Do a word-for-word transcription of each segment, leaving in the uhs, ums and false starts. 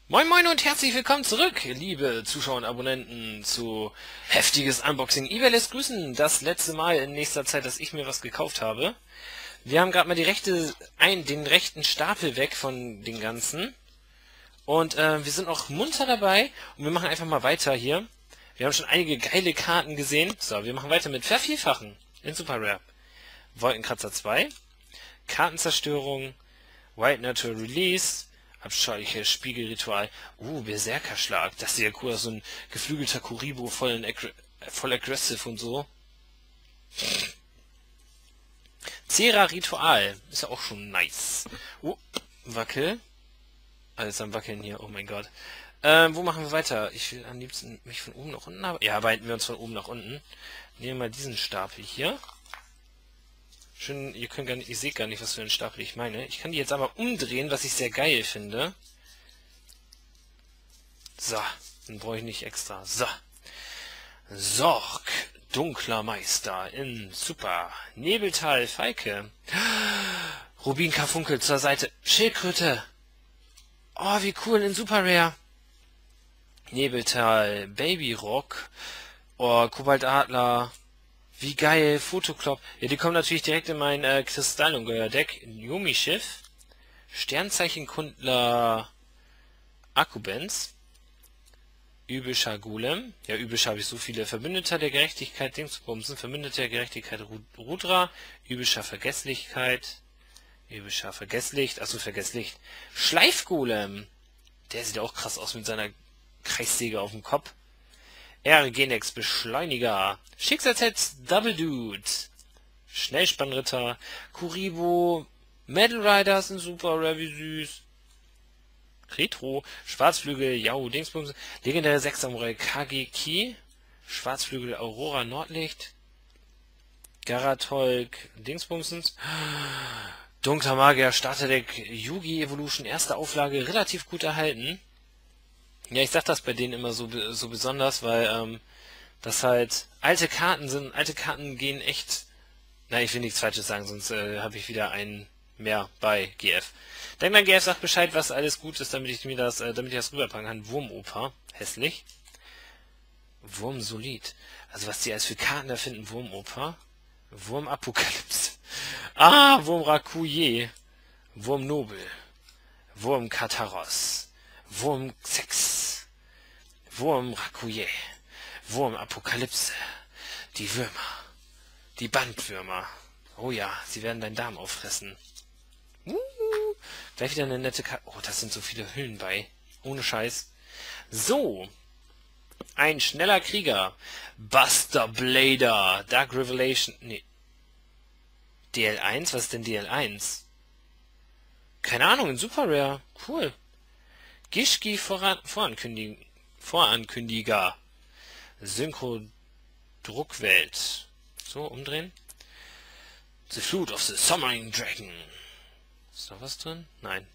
Moin Moin und herzlich willkommen zurück, liebe Zuschauer und Abonnenten, zu heftiges Unboxing. eBay lässt grüßen, das letzte Mal in nächster Zeit, dass ich mir was gekauft habe. Wir haben gerade mal die rechte, ein, den rechten Stapel weg von den ganzen. Und äh, wir sind auch munter dabei und wir machen einfach mal weiter hier. Wir haben schon einige geile Karten gesehen. So, wir machen weiter mit Vervielfachen in Super Rare. Wolkenkratzer zwei, Kartenzerstörung, White Natural Release, abscheuliches Spiegelritual. Uh, Berserkerschlag. Das sieht ja cool aus. So ein geflügelter Kuribo, voll, aggr voll aggressive und so. Cera Ritual. Ist ja auch schon nice. Uh, Wackel. Alles am Wackeln hier. Oh mein Gott. Ähm, wo machen wir weiter? Ich will am liebsten mich von oben nach unten... Ja, arbeiten wir uns von oben nach unten. Nehmen wir mal diesen Stapel hier. Schön, ihr könnt gar nicht, ihr seht gar nicht, was für einen Stapel ich meine. Ich kann die jetzt aber umdrehen, was ich sehr geil finde. So, dann brauche ich nicht extra. So. Sorg, dunkler Meister in Super. Nebeltal, Falke. Rubin Karfunkel zur Seite. Schildkröte. Oh, wie cool in Super Rare. Nebeltal, Babyrock. Oh, Kobaltadler. Wie geil, Fotoclop. Ja, die kommen natürlich direkt in mein äh, Kristallungeheuer-Deck. Yumi-Schiff. Sternzeichenkundler Akkubenz. Übischer Golem. Ja, Übisch habe ich so viele. Verbündeter der Gerechtigkeit, Dingsbumsen. Verbündeter der Gerechtigkeit, Rudra. Übischer Vergesslichkeit. Übischer Vergesslicht. Achso, Vergesslicht. Schleifgolem. Der sieht auch krass aus mit seiner Kreissäge auf dem Kopf. R-Genex Beschleuniger. Schicksalshetz Double Dude. Schnellspannritter. Kuribo. Metal Riders in Super Rare, wie süß. Retro. Schwarzflügel. Yao Dingsbums. Legendäre sechs Samurai Kageki. Schwarzflügel Aurora Nordlicht. Garatolk Dingsbumsens. Dunkler Magier Starterdeck Yugi Evolution. Erste Auflage. Relativ gut erhalten. Ja, ich sag das bei denen immer so, so besonders, weil ähm, das halt alte Karten sind. Alte Karten gehen echt... Na, ich will nichts Falsches sagen, sonst äh, habe ich wieder einen mehr bei G F. Denk dann, G F sagt Bescheid, was alles gut ist, damit ich mir das, äh, damit ich das rüberpacken kann. Wurmoper, hässlich. Wurmsolid. Also was die alles für Karten da finden, Wurmoper. Wurmapokalypse. Ah, Wurmrakuye. Wurmnobel. Wurmkataros. Wurmsex, Wurmrakuye, Wurmapokalypse, die Würmer, die Bandwürmer. Oh ja, sie werden deinen Darm auffressen. Uh, gleich wieder eine nette Karte. Oh, das sind so viele Hüllen bei. Ohne Scheiß. So, ein schneller Krieger. Buster Blader, Dark Revelation. Nee. D L eins? Was ist denn D L eins? Keine Ahnung, in Super Rare. Cool. Gishki Voran Vorankündiger. Vorankündiger. Synchro-Druckwelt. So, umdrehen. The Flute of the Summoning Dragon. Ist da was drin? Nein.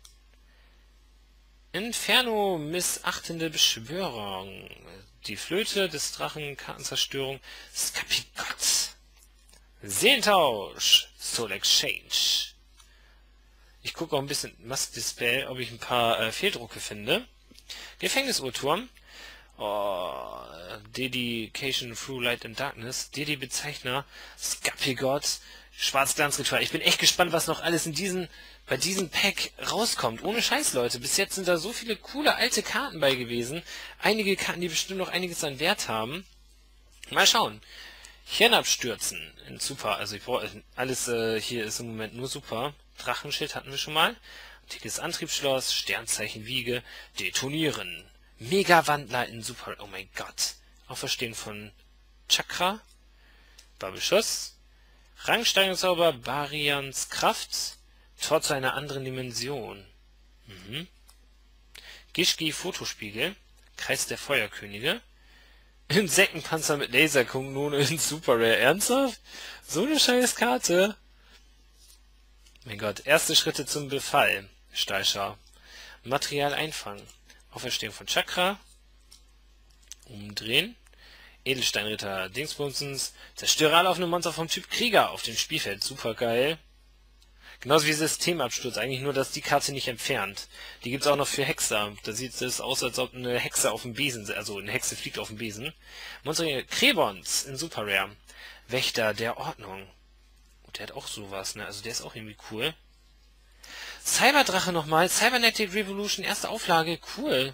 Inferno missachtende Beschwörung. Die Flöte des Drachen, Kartenzerstörung. Skapigot. Seelentausch. Soul Exchange. Ich gucke auch ein bisschen Mask Display, ob ich ein paar äh, Fehldrucke finde. Gefängnisurturm. Oh, Dedication Through Light and Darkness. Dedi-Bezeichner. Skapigot. Schwarzglanzritual. Ich bin echt gespannt, was noch alles in diesen, bei diesem Pack rauskommt. Ohne Scheiß, Leute. Bis jetzt sind da so viele coole alte Karten bei gewesen. Einige Karten, die bestimmt noch einiges an Wert haben. Mal schauen. Hirnabstürzen in Super. Also ich brauche alles äh, hier ist im Moment nur Super. Drachenschild hatten wir schon mal. Antikes Antriebsschloss, Sternzeichen Wiege, Detonieren. Mega-Wandler in Super... Oh mein Gott. Auferstehen von Chakra. Babelschuss. Rangsteigungszauber, Barians Kraft. Tor zu einer anderen Dimension. Mhm. Gishki Fotospiegel. Kreis der Feuerkönige. Insektenpanzer mit Laserkanone in Super Rare. Ernsthaft? So eine scheiß Karte. Mein Gott, erste Schritte zum Befall. Stahlschar. Material einfangen. Auferstehung von Chakra. Umdrehen. Edelsteinritter Dingsbumsens. Zerstöre alle offene Monster vom Typ Krieger auf dem Spielfeld. Super geil. Genauso wie Systemabsturz, eigentlich nur, dass die Karte nicht entfernt. Die gibt's auch noch für Hexer. Da sieht es aus, als ob eine Hexe auf dem Besen, also eine Hexe fliegt auf dem Besen. Monster Krebons in Super Rare. Wächter der Ordnung. Und der hat auch sowas, ne? Also der ist auch irgendwie cool. Cyberdrache nochmal. Cybernetic Revolution, erste Auflage. Cool.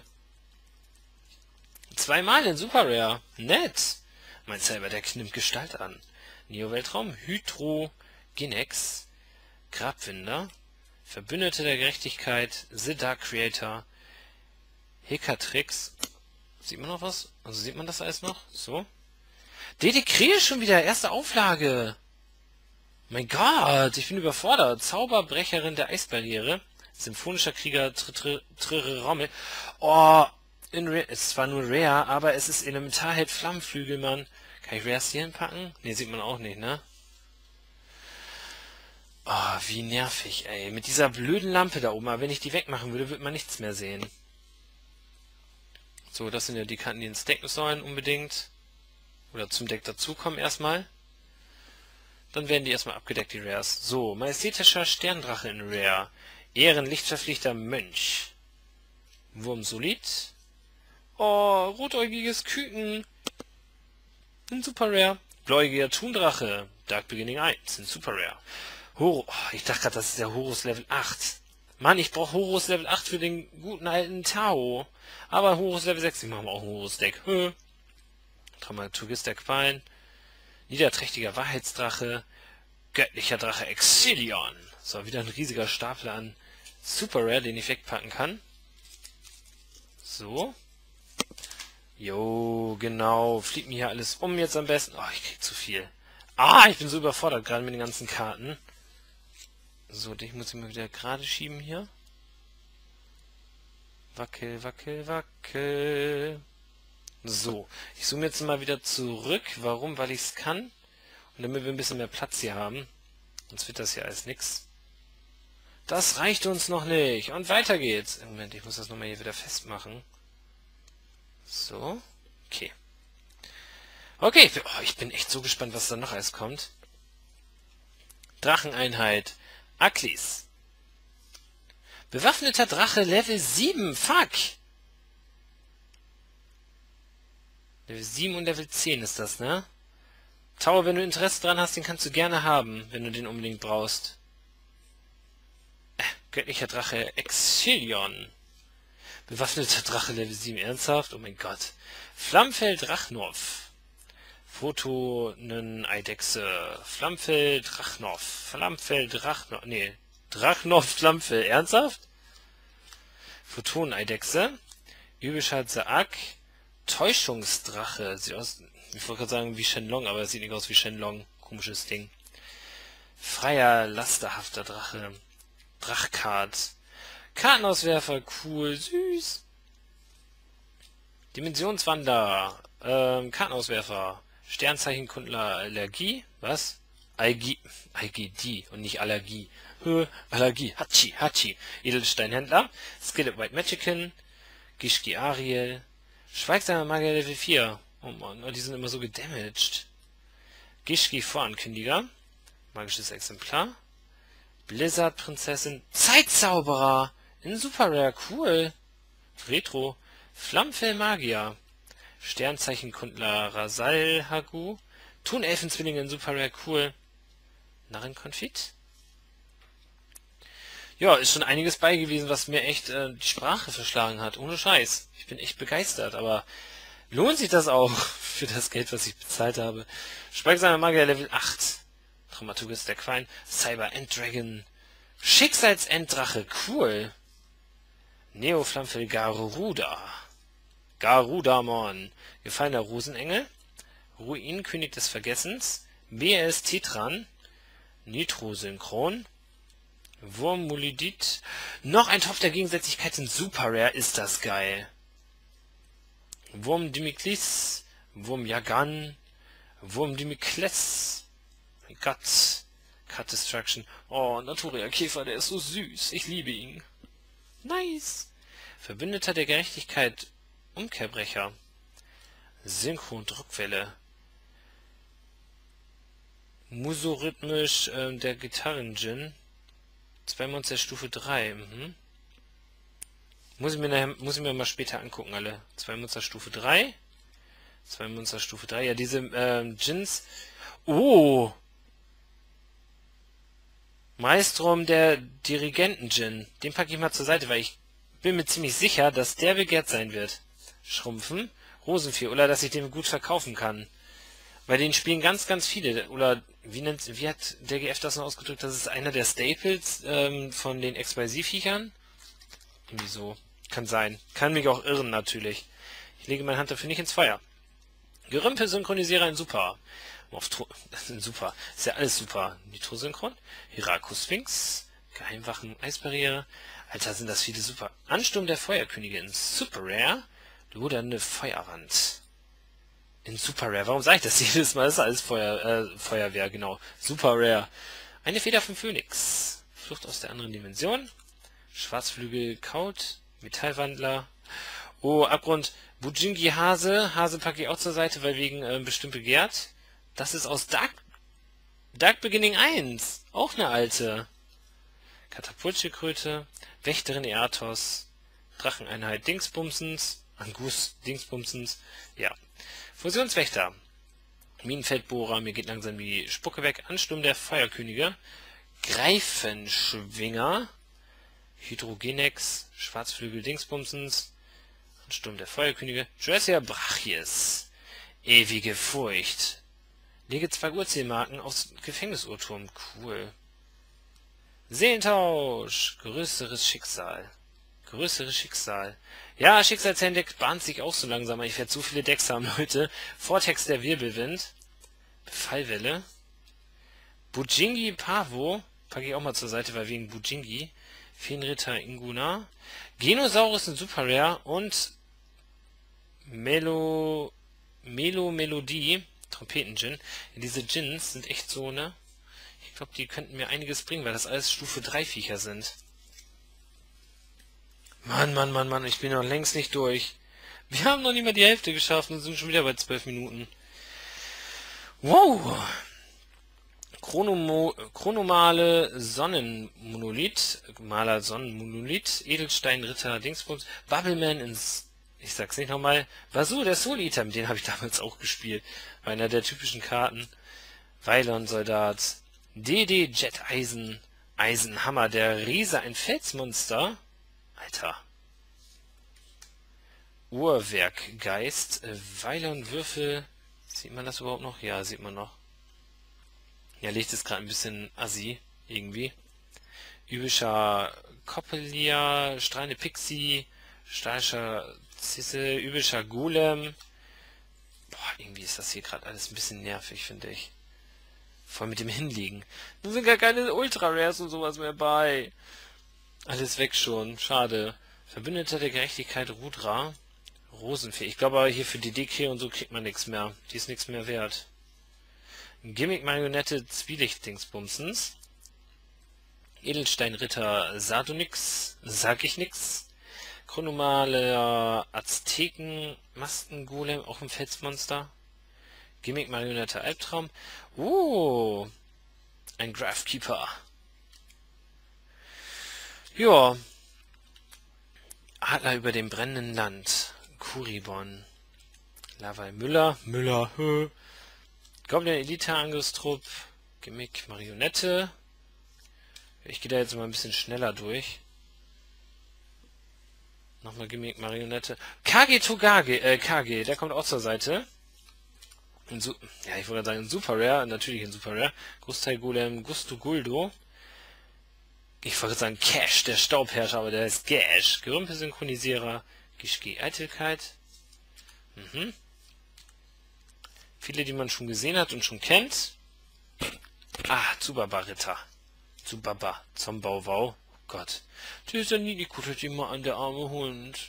Zweimal in Super Rare. Nett. Mein Cyberdeck nimmt Gestalt an. Neo-Weltraum. Hydrogenex. Grabwinder, Verbündete der Gerechtigkeit, The Dark Creator, Hekatrix. Sieht man noch was? Also sieht man das alles noch? So. Dedekrier schon wieder, erste Auflage. Mein Gott, ich bin überfordert. Zauberbrecherin der Eisbarriere, symphonischer Krieger, Trirammel. Oh, in Rare, es ist zwar nur Rare, aber es ist Elementarheld Flammenflügel, Mann. Kann ich Rares hier hinpacken? Ne, sieht man auch nicht, ne? Oh, wie nervig, ey. Mit dieser blöden Lampe da oben. Aber wenn ich die wegmachen würde, würde man nichts mehr sehen. So, das sind ja die Karten, die ins Deck sollen unbedingt. Oder zum Deck dazukommen erstmal. Dann werden die erstmal abgedeckt, die Rares. So, majestätischer Sterndrache in Rare. Ehrenlichtverpflichter Mönch. Wurm Solid. Oh, rotäugiges Küken. In Super Rare. Bläugiger Thundrache. Dark Beginning eins in Super Rare. Horus. Oh, ich dachte gerade, das ist der Horus Level acht. Mann, ich brauche Horus Level acht für den guten alten Tao. Aber Horus Level sechs, ich mache mal auch ein Horus-Deck. Dramaturgist der Qualen. Niederträchtiger Wahrheitsdrache. Göttlicher Drache Exilion. So, wieder ein riesiger Stapel an Super Rare, den ich wegpacken kann. So. Jo, genau. Fliegt mir hier alles um jetzt am besten. Oh, ich krieg zu viel. Ah, ich bin so überfordert, gerade mit den ganzen Karten. So, ich muss ihn mal wieder gerade schieben hier. Wackel, wackel, wackel. So, ich zoome jetzt mal wieder zurück. Warum? Weil ich es kann. Und damit wir ein bisschen mehr Platz hier haben. Sonst wird das hier alles nix. Das reicht uns noch nicht. Und weiter geht's. Moment, ich muss das nochmal hier wieder festmachen. So, okay. Okay, oh, ich bin echt so gespannt, was da noch alles kommt. Dracheneinheit. Aklis. Bewaffneter Drache Level sieben. Fuck. Level sieben und Level zehn ist das, ne? Tower, wenn du Interesse dran hast, den kannst du gerne haben, wenn du den unbedingt brauchst. Äh, göttlicher Drache Exilion. Bewaffneter Drache Level sieben. Ernsthaft? Oh mein Gott. Flammfeld Rachnov. Photonen-Eidechse. Flammfeld Rachnov. Flammfeld Rachnov. Nee. Drachnov Flammfeld. Ernsthaft? Photonen-Eidechse. Übelschad Saak. Täuschungsdrache. Sieht aus. Ich wollte gerade sagen wie Shenlong, aber es sieht nicht aus wie Shenlong. Komisches Ding. Freier, lasterhafter Drache. Drachkart. Kartenauswerfer. Cool. Süß. Dimensionswander. Ähm, Kartenauswerfer. Sternzeichenkundler Allergie. Was? I G D und nicht Allergie. Höhe, Allergie. Hachi, Hachi. Edelsteinhändler. Skillet White Magician. Gishki Ariel. Schweigsamer Magier Level vier. Oh Mann, die sind immer so gedamaged. Gishki Vorankündiger. Magisches Exemplar. Blizzard Prinzessin. Zeitzauberer. In Super Rare. Cool. Retro. Flammfell Magier. Sternzeichenkundler Rasal Hagu. Thunelfenzwillinge in Super Rare. Cool. Narrenkonfit. Ja, ist schon einiges bei gewesen, was mir echt äh, die Sprache verschlagen hat. Ohne Scheiß. Ich bin echt begeistert, aber lohnt sich das auch für das Geld, was ich bezahlt habe? Schweigsamer Magier Level acht. Dramaturgist der Qualen. Cyber Enddragon. Schicksalsenddrache. Cool. Neo Flammfell Garuda. Garudamon. Gefallener Rosenengel. Ruinenkönig des Vergessens. B S Tetran. Nitro-Synchron. Wurmmulidit. Noch ein Topf der Gegensätzlichkeit in Super Rare. Ist das geil. Wurm Dimiklis. Wurm Yagan. Wurm Dimikles. Mein Gott. Cut Destruction. Oh, Naturia Käfer, der ist so süß. Ich liebe ihn. Nice. Verbündeter der Gerechtigkeit. Umkehrbrecher. Synchro-Druckwelle. Musorhythmisch äh, der Gitarren-Djinn. Zwei Monster Stufe drei. Mhm. Muss ich mir nachher, muss ich mir mal später angucken, alle. Zwei Monster Stufe drei. Zwei Monster Stufe drei. Ja, diese ähm, Djinns. Oh! Maelstrom der Dirigenten-Djinn. Den packe ich mal zur Seite, weil ich bin mir ziemlich sicher, dass der begehrt sein wird. Schrumpfen. Rosenvieh. Oder dass ich den gut verkaufen kann. Weil den spielen ganz, ganz viele. Oder wie nennt, wie hat der G F das noch ausgedrückt? Das ist einer der Staples ähm, von den X Y Z-Viechern. Irgendwie so. Kann sein. Kann mich auch irren, natürlich. Ich lege meine Hand dafür nicht ins Feuer. Gerümpel-Synchronisierer in Super. Auf super. Ist ja alles super. Nitro-Synchron. Hiraku-Sphinx. Geheimwachen, Eisbarriere. Alter, sind das viele super. Ansturm der Feuerkönige in Super Rare. Lodernde Feuerwand. In Super Rare. Warum sage ich das jedes Mal? Das ist alles Feuer, äh, Feuerwehr, genau. Super Rare. Eine Feder vom Phönix. Flucht aus der anderen Dimension. Schwarzflügel Kaut. Metallwandler. Oh, Abgrund. Bujingi Hase. Hase packe ich auch zur Seite, weil wegen äh, bestimmt begehrt. Das ist aus Dark, Dark Beginning eins. Auch eine alte. Katapultschildkröte. Wächterin Eatos. Dracheneinheit Dingsbumsens. Angus Dingsbumsens. Ja. Fusionswächter. Minenfeldbohrer. Mir geht langsam die Spucke weg. Ansturm der Feuerkönige. Greifenschwinger. Hydrogenex. Schwarzflügel Dingsbumsens. Ansturm der Feuerkönige. Jurassic Brachies. Ewige Furcht. Lege zwei Urzählmarken aufs Gefängnisurturm. Cool. Seelentausch. Größeres Schicksal. Größeres Schicksal. Ja, Schicksalshanddeck bahnt sich auch so langsam. Ich werde so viele Decks haben, Leute. Vortex der Wirbelwind. Befallwelle. Bujingi Pavo. Packe ich auch mal zur Seite, weil wegen Bujingi. Feenritter Inguna. Genosaurus in Super Rare. Und Melo... Melo Melodie. Trompeten-Djinn. Ja, diese Djinns sind echt so, ne? Ich glaube, die könnten mir einiges bringen, weil das alles Stufe drei Viecher sind. Mann, Mann, Mann, Mann, ich bin noch längst nicht durch. Wir haben noch nicht mal die Hälfte geschafft und sind schon wieder bei zwölf Minuten. Wow! Chronomo Chronomale Sonnenmonolith, Maler Sonnenmonolith, Edelsteinritter, Dingsbums, Bubbleman ins... Ich sag's nicht nochmal. Vasu, der Soul Eater, mit dem habe ich damals auch gespielt. War einer der typischen Karten. Weilon-Soldat. D D Jet-Eisen. Eisenhammer, der Riese, ein Felsmonster. Alter. Uhrwerkgeist. Weilon-Würfel. Sieht man das überhaupt noch? Ja, sieht man noch. Ja, Licht ist gerade ein bisschen assi. Irgendwie. Übischer Coppelia. Strahlende Pixie. Stahlscher Zisse, übischer Golem. Boah, irgendwie ist das hier gerade alles ein bisschen nervig, finde ich. Voll mit dem Hinliegen. Da sind gar keine Ultra-Rares und sowas mehr bei. Alles weg schon. Schade. Verbündeter der Gerechtigkeit Rudra. Rosenfee. Ich glaube aber hier für die D K und so kriegt man nichts mehr. Die ist nichts mehr wert. Gimmick-Marionette Zwielicht-Dingsbumsens. Edelsteinritter Sardonyx. Sag ich nix. Chronomale Azteken, Mastengolem, auch ein Felsmonster. Gimmick-Marionette Albtraum. Oh, ein Graphkeeper. Ja. Adler über dem brennenden Land. Kuribon. Laval Müller. Müller. Hö. Goblin Elite Angriffstrupp. Gimmick-Marionette. Ich gehe da jetzt mal ein bisschen schneller durch. Nochmal Gimmick Marionette. Kage Togage, äh, Kage, der kommt auch zur Seite. In Su ja, ich wollte sagen, in Super Rare, natürlich in Super Rare. Großteil Golem, Gusto Guldo. Ich wollte sagen, Cash, der Staubherrscher, aber der ist Gash. Gerümpel-Synchronisierer, Gishki Eitelkeit. Mhm. Viele, die man schon gesehen hat und schon kennt. Ah, Zubaba-Ritter. Zubaba, Zombauwau. Gott. Der ist ja nie, die kuschelt immer an, der arme Hund.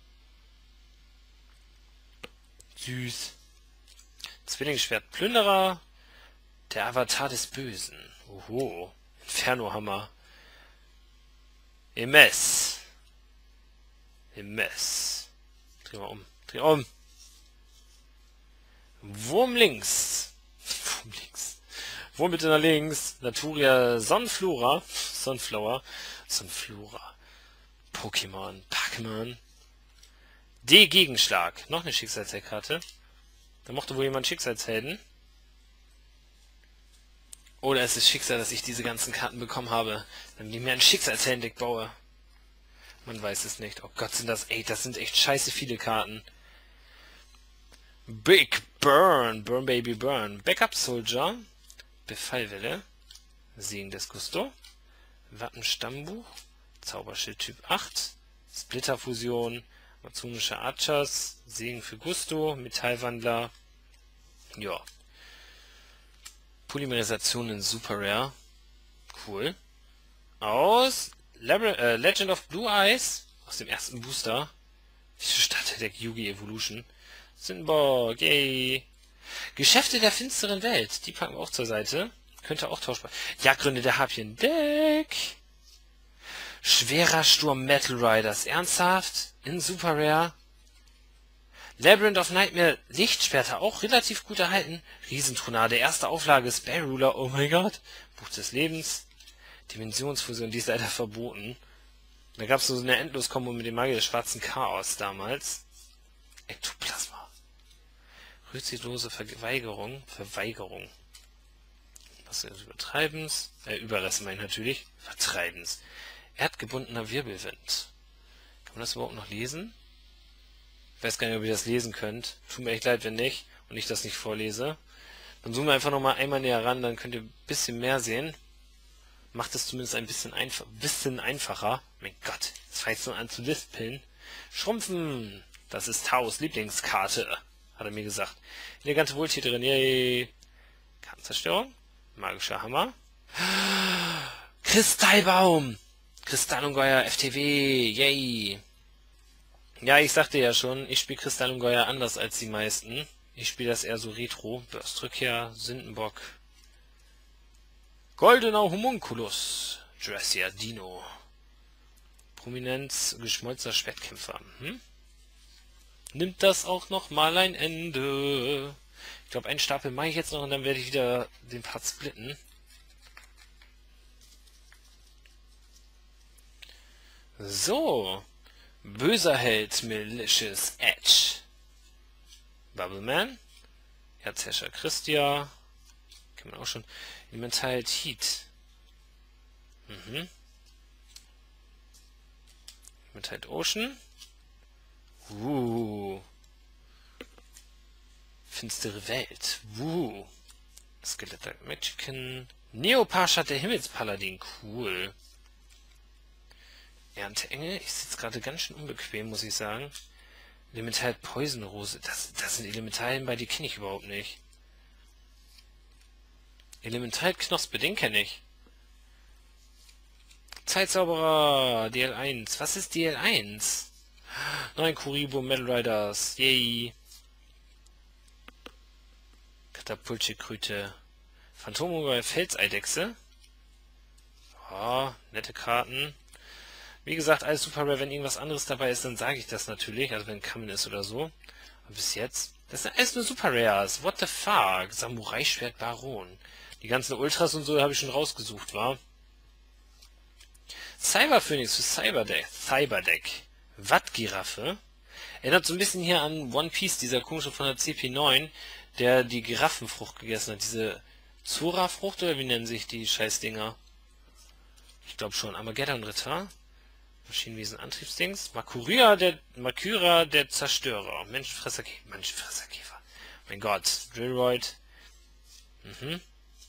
Süß. Zwillingsschwert Plünderer. Der Avatar des Bösen. Oho. Infernohammer. Emes. Emes. Dreh mal um. Dreh um. Wurm links. Wurm links. Wurm bitte nach links. Naturia Sonnenflora. Sunflower. Sunflora. Pokémon. Pokémon. D. Gegenschlag. Noch eine Schicksalsheldkarte. Da mochte wohl jemand Schicksalshelden. Oder es ist Schicksal, dass ich diese ganzen Karten bekommen habe, damit ich mir ein Schicksalsheldendeck baue. Man weiß es nicht. Oh Gott, sind das... Ey, das sind echt scheiße viele Karten. Big Burn. Burn Baby Burn. Backup Soldier. Befallwelle. Segen des Gusto. Wappenstammbuch. Zauberschild Typ acht. Splitterfusion. Amazonische Archers. Segen für Gusto. Metallwandler. Ja. Polymerisation in Super Rare. Cool. Aus Lab äh, Legend of Blue Eyes. Aus dem ersten Booster. Starterdeck Yugi Evolution. Sindborg. Yay. Geschäfte der finsteren Welt. Die packen wir auch zur Seite. Könnte auch tauschbar. Jagdgründe der Harpien. Deck. Schwerer Sturm Metal Riders. Ernsthaft? In Super Rare. Labyrinth of Nightmare, Lichtschwerter, auch relativ gut erhalten. Riesentronade, erste Auflage, Spell Ruler, oh mein Gott. Buch des Lebens. Dimensionsfusion, die ist leider verboten. Da gab es so eine Endlos-Kombo mit dem Magier des schwarzen Chaos damals. Ektoplasma. Rücksichtslose Verweigerung. Verweigerung. Was ist das? Übertreibens? Äh, Überreste meine ich natürlich. Vertreibens. Erdgebundener Wirbelwind. Kann man das überhaupt noch lesen? Ich weiß gar nicht, ob ihr das lesen könnt. Tut mir echt leid, wenn nicht und ich das nicht vorlese. Dann zoomen wir einfach nochmal einmal näher ran, dann könnt ihr ein bisschen mehr sehen. Macht es zumindest ein bisschen, einf bisschen einfacher. Mein Gott, jetzt fängt es nur an zu lispeln. Schrumpfen, das ist Taos Lieblingskarte, hat er mir gesagt. Elegante Wohltäterin, yay. Kartenzerstörung, magischer Hammer. Kristallbaum, Kristallungeheuer F T W, yay. Ja, ich sagte ja schon, ich spiele Kristallungeheuer anders als die meisten. Ich spiele das eher so retro. Burstrückkehr, Sündenbock. Goldener Homunculus. Dressier Dino. Prominenz, geschmolzener Schwertkämpfer. Hm? Nimmt das auch noch mal ein Ende? Ich glaube, einen Stapel mache ich jetzt noch und dann werde ich wieder den Part splitten. So. Böser Held, Malicious Edge. Bubbleman. Erzherrscher Christia. Kann man auch schon. Elementalheld Heat. Mhm. Elementalheld Ocean. Uh. Finstere Welt. Uh. Skeletor Mexican. Neopashat der Himmelspaladin. Cool. Ernteengel, ich sitze gerade ganz schön unbequem, muss ich sagen. Elemental Poisonrose, das, das sind Elementalien, bei die kenne ich überhaupt nicht. Elemental Knospe, den kenne ich. Zeitzauberer, D L eins. Was ist D L eins? Nein, Kuribo, Metal Riders, yay. Katapultschildkröte. Phantomungeheuer, Felseidechse. Oh, nette Karten. Wie gesagt, alles Super Rare, wenn irgendwas anderes dabei ist, dann sage ich das natürlich, also wenn Kamen ist oder so. Aber bis jetzt, das sind alles nur Super Rares, what the fuck, Samurai-Schwert Baron. Die ganzen Ultras und so habe ich schon rausgesucht, war. Cyber Phoenix für Cyberdeck, Cyberdeck. Watt-Giraffe. Erinnert so ein bisschen hier an One Piece, dieser komische von der C P neun, der die Giraffenfrucht gegessen hat, diese Zora-Frucht, oder wie nennen sich die Scheißdinger? Ich glaube schon, Armageddon-Ritter. Maschinenwesen Antriebsdings. Makuria der Makura der Zerstörer. Menschenfresserkäfer. Menschenfresserkäfer. Mein Gott. Drillroid. Mhm.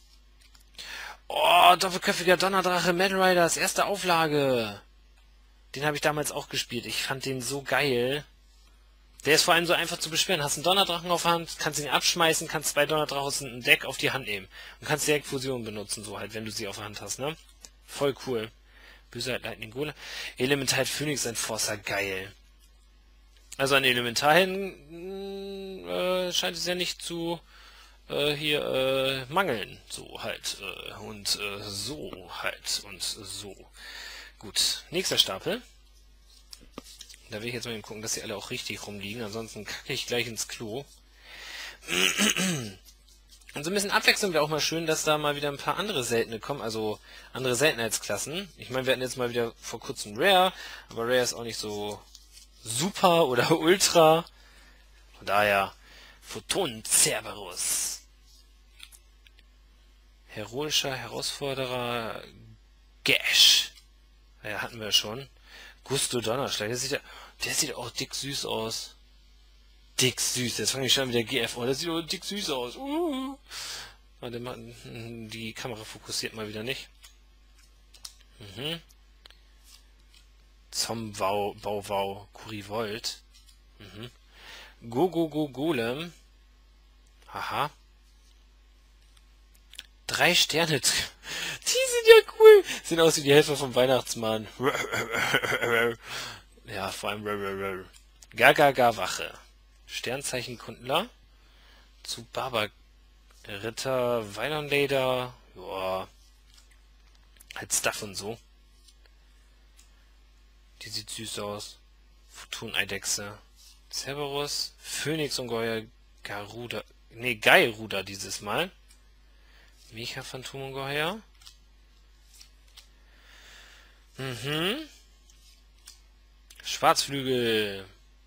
Oh, doppelköpfiger Donnerdrache Metal Riders. Erste Auflage. Den habe ich damals auch gespielt. Ich fand den so geil. Der ist vor allem so einfach zu beschweren. Hast einen Donnerdrachen auf der Hand, kannst ihn abschmeißen, kannst zwei Donnerdrachen aus dem Deck auf die Hand nehmen. Und kannst direkt Fusion benutzen, so halt, wenn du sie auf der Hand hast, ne? Voll cool. Böser Lightning Golem. Elemental Phoenix Enforcer, geil. Also an Elementarhelden äh, scheint es ja nicht zu äh, hier äh, mangeln. So halt. Äh, und äh, so halt. Und so. Gut. Nächster Stapel. Da will ich jetzt mal eben gucken, dass sie alle auch richtig rumliegen. Ansonsten kacke ich gleich ins Klo. Und so ein bisschen Abwechslung wäre auch mal schön, dass da mal wieder ein paar andere seltene kommen, also andere Seltenheitsklassen. Ich meine, wir hatten jetzt mal wieder vor kurzem Rare, aber Rare ist auch nicht so super oder ultra. Von daher Photon Cerberus. Heroischer Herausforderer Gash. Ja, hatten wir schon. Gusto Donnerschlag. Der sieht ja, der sieht auch dick süß aus. Dick süß. Jetzt fange ich schon wieder G F an. Das sieht auch dick süß aus. Uh. Warte mal, die Kamera fokussiert mal wieder nicht. Mhm. Zombau, Bauwau, Kurivolt. Mhm. Go, go, go, Golem. Aha. Drei Sterne. Die sind ja cool. Sehen aus wie die Helfer vom Weihnachtsmann. Ja, vor allem. Gagaga Wache. Sternzeichen Kundler. Zu Baba Ritter, Weilandlader. Joa. Halt Stuff und so. Die sieht süß aus. Photon-Eidechse. Cerberus. Phönix-Ungeheuer. Garuda. Ne, Geiruda dieses Mal. Mecha-Phantom-Ungeheuer. Mhm. Schwarzflügel.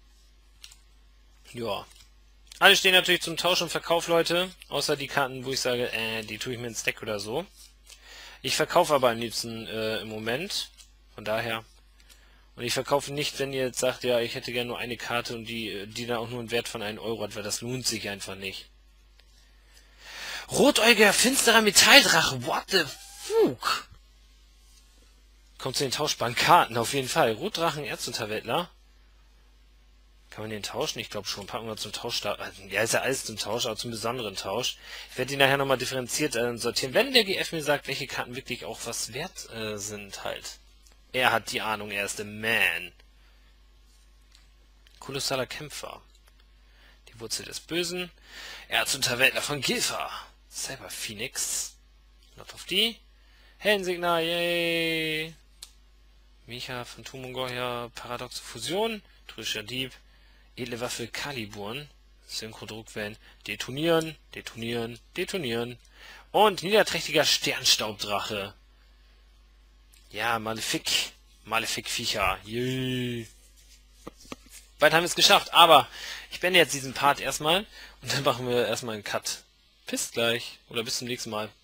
Ja. Alle stehen natürlich zum Tausch und Verkauf, Leute. Außer die Karten, wo ich sage, äh, die tue ich mir ins Deck oder so. Ich verkaufe aber am liebsten äh, im Moment. Von daher. Und ich verkaufe nicht, wenn ihr jetzt sagt, ja, ich hätte gerne nur eine Karte und die, die dann auch nur einen Wert von einem Euro hat, weil das lohnt sich einfach nicht. Rotäugiger, finsterer Metalldrache. What the fuck? Kommt zu den tauschbaren Karten, auf jeden Fall. Rotdrachen, Erzunterweltler. Kann man den tauschen? Ich glaube schon. Packen wir zum Tausch da. Ja, ist ja alles zum Tausch, aber zum besonderen Tausch. Ich werde die nachher nochmal differenziert äh, sortieren, wenn der G F mir sagt, welche Karten wirklich auch was wert äh, sind halt. Er hat die Ahnung, er ist der Man. Kolossaler Kämpfer. Die Wurzel des Bösen. Erzunterweltler von Gilfa. Cyber Phoenix. Not auf die. Hellensignal, yay. Mecha, Phantomungeheuer, Paradoxe Fusion. Trüscher Dieb. Edle Waffe, Kaliburn. Synchrodruckwellen. Detonieren, detonieren, detonieren. Und niederträchtiger Sternstaubdrache. Ja, Malefik. Malefik-Viecher. Yay. Bald haben wir es geschafft, aber ich beende jetzt diesen Part erstmal und dann machen wir erstmal einen Cut. Bis gleich oder bis zum nächsten Mal.